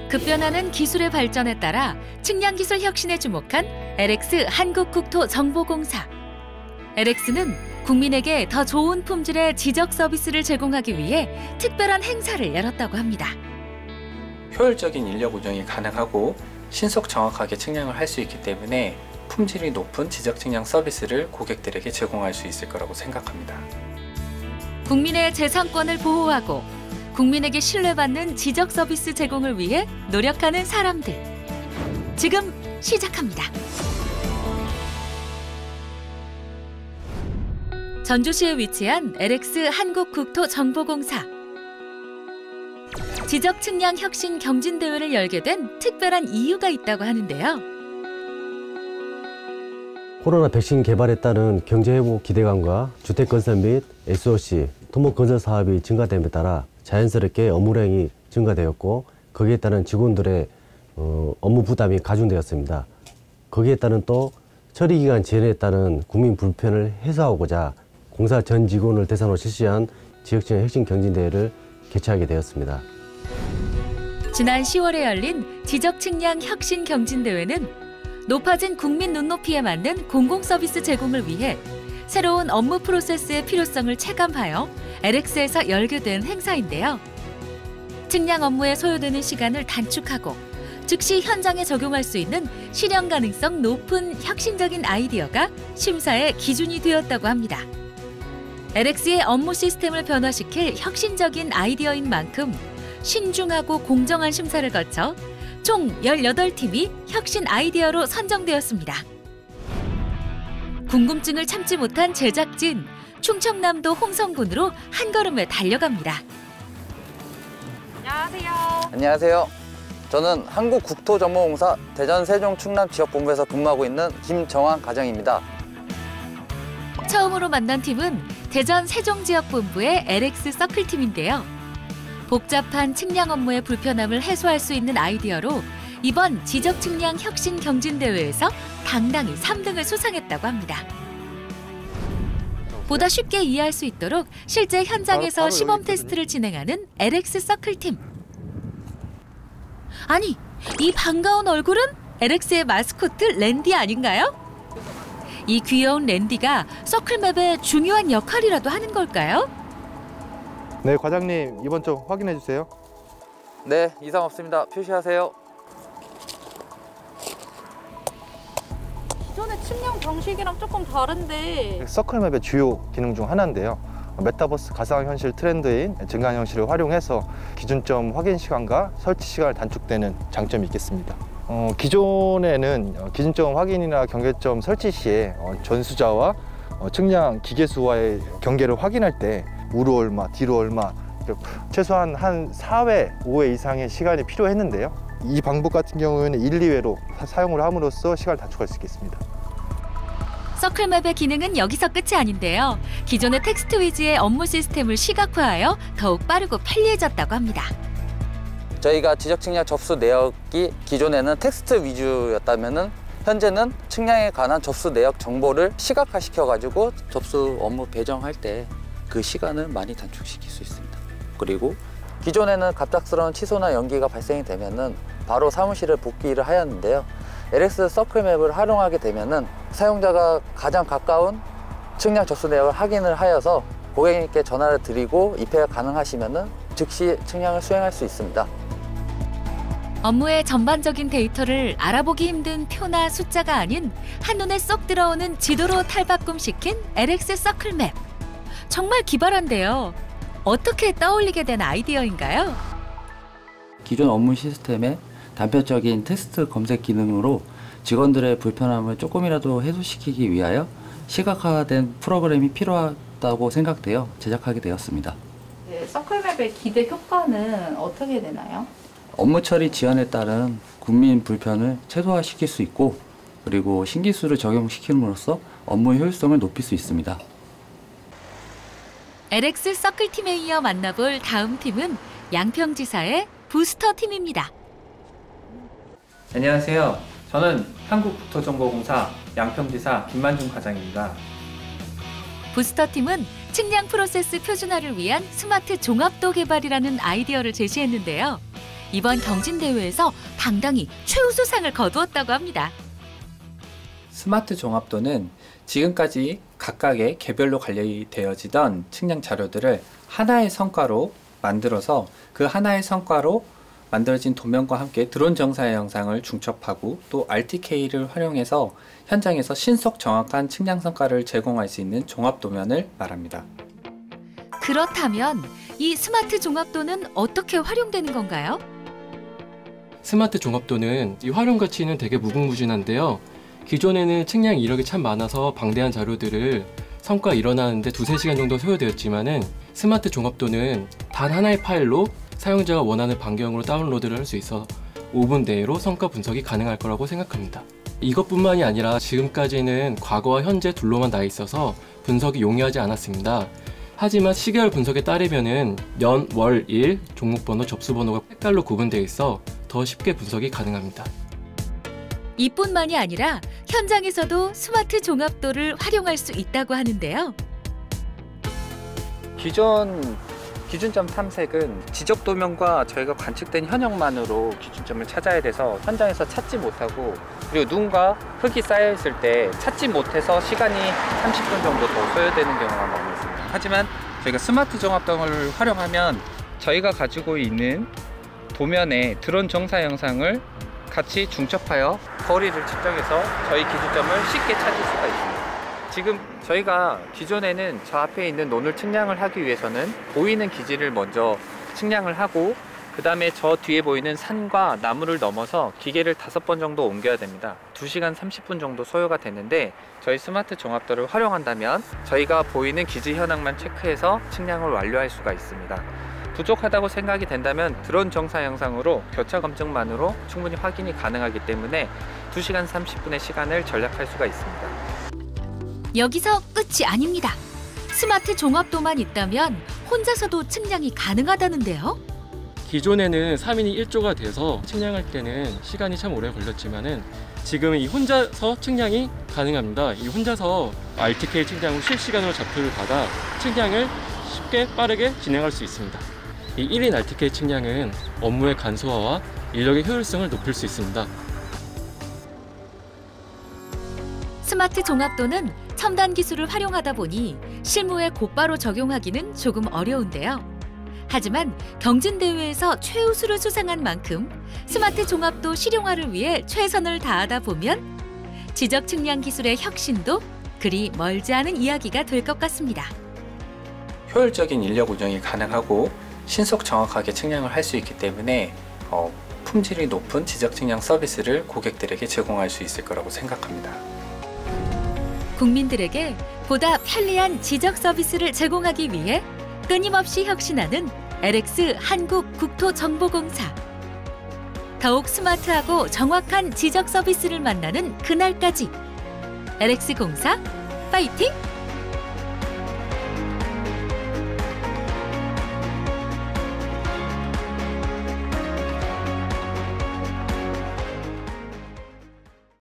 급변하는 기술의 발전에 따라 측량기술 혁신에 주목한 LX 한국국토정보공사. LX는 국민에게 더 좋은 품질의 지적 서비스를 제공하기 위해 특별한 행사를 열었다고 합니다. 효율적인 인력 운영이 가능하고 신속 정확하게 측량을 할 수 있기 때문에 품질이 높은 지적 측량 서비스를 고객들에게 제공할 수 있을 거라고 생각합니다. 국민의 재산권을 보호하고 국민에게 신뢰받는 지적 서비스 제공을 위해 노력하는 사람들. 지금 시작합니다. 전주시에 위치한 LX 한국국토정보공사. 지적 측량 혁신 경진대회를 열게 된 특별한 이유가 있다고 하는데요. 코로나 백신 개발에 따른 경제회복 기대감과 주택건설 및 SOC, 토목건설 사업이 증가됨에 따라 자연스럽게 업무량이 증가되었고 거기에 따른 직원들의 업무 부담이 가중되었습니다. 거기에 따른 또 처리기간 지연에 따른 국민 불편을 해소하고자 공사 전 직원을 대상으로 실시한 지역측량 혁신 경진대회를 개최하게 되었습니다. 지난 10월에 열린 지적측량 혁신 경진대회는 높아진 국민 눈높이에 맞는 공공서비스 제공을 위해 새로운 업무 프로세스의 필요성을 체감하여 LX에서 열게 된 행사인데요. 측량 업무에 소요되는 시간을 단축하고 즉시 현장에 적용할 수 있는 실현 가능성 높은 혁신적인 아이디어가 심사의 기준이 되었다고 합니다. LX의 업무 시스템을 변화시킬 혁신적인 아이디어인 만큼 신중하고 공정한 심사를 거쳐 총 18팀이 혁신 아이디어로 선정되었습니다. 궁금증을 참지 못한 제작진, 충청남도 홍성군으로 한 걸음에 달려갑니다. 안녕하세요. 안녕하세요. 저는 한국국토정보공사 대전 세종 충남 지역본부에서 근무하고 있는 김정환 과장입니다. 처음으로 만난 팀은 대전 세종지역본부의 LX 서클팀인데요. 복잡한 측량 업무의 불편함을 해소할 수 있는 아이디어로 이번 지적측량 혁신 경진대회에서 당당히 3등을 수상했다고 합니다. 보다 쉽게 이해할 수 있도록 실제 현장에서 시범 테스트를 진행하는 LX 서클팀. 아니, 이 반가운 얼굴은 LX의 마스코트 랜디 아닌가요? 이 귀여운 랜디가 서클맵의 중요한 역할이라도 하는 걸까요? 네, 과장님 이번 점 확인해 주세요. 네, 이상 없습니다. 표시하세요. 기존의 측량 방식이랑 조금 다른데 서클맵의 주요 기능 중 하나인데요. 메타버스 가상현실 트렌드인 증강현실을 활용해서 기준점 확인 시간과 설치 시간을 단축되는 장점이 있겠습니다. 기존에는 기준점 확인이나 경계점 설치 시에 전수자와 측량 기계수와의 경계를 확인할 때 우로 얼마, 뒤로 얼마 최소한 한 4회, 5회 이상의 시간이 필요했는데요. 이 방법 같은 경우에는 1, 2회로 사용을 함으로써 시간을 단축할 수 있겠습니다. 서클맵의 기능은 여기서 끝이 아닌데요. 기존의 텍스트 위주의 업무 시스템을 시각화하여 더욱 빠르고 편리해졌다고 합니다. 저희가 지적측량 접수 내역이 기존에는 텍스트 위주였다면 현재는 측량에 관한 접수 내역 정보를 시각화시켜가지고 접수 업무 배정할 때 그 시간을 많이 단축시킬 수 있습니다. 그리고 기존에는 갑작스러운 취소나 연기가 발생이 되면은 바로 사무실에 복귀를 하였는데요. LX 서클맵을 활용하게 되면은 사용자가 가장 가까운 측량 접수 내역을 확인을 하여서 고객님께 전화를 드리고 입회가 가능하시면은 즉시 측량을 수행할 수 있습니다. 업무의 전반적인 데이터를 알아보기 힘든 표나 숫자가 아닌 한눈에 쏙 들어오는 지도로 탈바꿈시킨 LX 서클맵. 정말 기발한데요. 어떻게 떠올리게 된 아이디어인가요? 기존 업무 시스템의 단편적인 텍스트 검색 기능으로 직원들의 불편함을 조금이라도 해소시키기 위하여 시각화된 프로그램이 필요하다고 생각되어 제작하게 되었습니다. 네, 서클맵의 기대 효과는 어떻게 되나요? 업무 처리 지연에 따른 국민 불편을 최소화시킬 수 있고 그리고 신기술을 적용시킴으로써 업무 효율성을 높일 수 있습니다. LX 서클팀에 이어 만나볼 다음 팀은 양평지사의 부스터 팀입니다. 안녕하세요. 저는 한국국토정보공사 양평지사 김만중 과장입니다. 부스터 팀은 측량 프로세스 표준화를 위한 스마트 종합도 개발이라는 아이디어를 제시했는데요. 이번 경진대회에서 당당히 최우수상을 거두었다고 합니다. 스마트 종합도는 지금까지 각각의 개별로 관리되어지던 측량 자료들을 하나의 성과로 만들어서 그 하나의 성과로 만들어진 도면과 함께 드론 정사의 영상을 중첩하고 또 RTK를 활용해서 현장에서 신속 정확한 측량 성과를 제공할 수 있는 종합 도면을 말합니다. 그렇다면 이 스마트 종합도는 어떻게 활용되는 건가요? 스마트 종합도는 이 활용 가치는 되게 무궁무진한데요. 기존에는 측량 이력이 참 많아서 방대한 자료들을 성과 일어나는데 2-3시간 정도 소요되었지만은 스마트 종합도는 단 하나의 파일로 사용자가 원하는 반경으로 다운로드를 할 수 있어 5분 내로 성과 분석이 가능할 거라고 생각합니다. 이것뿐만이 아니라 지금까지는 과거와 현재 둘로만 나 있어서 분석이 용이하지 않았습니다. 하지만 시계열 분석에 따르면은 년, 월, 일, 종목번호, 접수번호가 색깔로 구분되어 있어 더 쉽게 분석이 가능합니다. 이뿐만이 아니라 현장에서도 스마트 종합도를 활용할 수 있다고 하는데요. 기존 기준점 탐색은 지적 도면과 저희가 관측된 현역만으로 기준점을 찾아야 돼서 현장에서 찾지 못하고, 그리고 누군가 흙이 쌓여 있을 때 찾지 못해서 시간이 30분 정도 더 소요되는 경우가 많이 있습니다. 하지만 저희가 스마트 종합도를 활용하면 저희가 가지고 있는 도면에 드론 정사 영상을 같이 중첩하여 거리를 측정해서 저희 기준점을 쉽게 찾을 수가 있습니다. 지금 저희가 기존에는 저 앞에 있는 논을 측량을 하기 위해서는 보이는 기지를 먼저 측량을 하고 그 다음에 저 뒤에 보이는 산과 나무를 넘어서 기계를 5번 정도 옮겨야 됩니다. 2시간 30분 정도 소요가 되는데 저희 스마트 종합도를 활용한다면 저희가 보이는 기지 현황만 체크해서 측량을 완료할 수가 있습니다. 부족하다고 생각이 된다면 드론 정사 영상으로 교차 검증만으로 충분히 확인이 가능하기 때문에 2시간 30분의 시간을 절약할 수가 있습니다. 여기서 끝이 아닙니다. 스마트 종합도만 있다면 혼자서도 측량이 가능하다는데요. 기존에는 3인이 1조가 돼서 측량할 때는 시간이 참 오래 걸렸지만은 지금 이 혼자서 측량이 가능합니다. 이 혼자서 RTK 측량 후 실시간으로 좌표를 받아 측량을 쉽게 빠르게 진행할 수 있습니다. 이 1인 RTK 측량은 업무의 간소화와 인력의 효율성을 높일 수 있습니다. 스마트 종합도는 첨단 기술을 활용하다 보니 실무에 곧바로 적용하기는 조금 어려운데요. 하지만 경진대회에서 최우수를 수상한 만큼 스마트 종합도 실용화를 위해 최선을 다하다 보면 지적 측량 기술의 혁신도 그리 멀지 않은 이야기가 될 것 같습니다. 효율적인 인력 운영이 가능하고 신속 정확하게 측량을 할 수 있기 때문에 품질이 높은 지적 측량 서비스를 고객들에게 제공할 수 있을 거라고 생각합니다. 국민들에게 보다 편리한 지적 서비스를 제공하기 위해 끊임없이 혁신하는 LX 한국국토정보공사. 더욱 스마트하고 정확한 지적 서비스를 만나는 그날까지 LX공사 파이팅!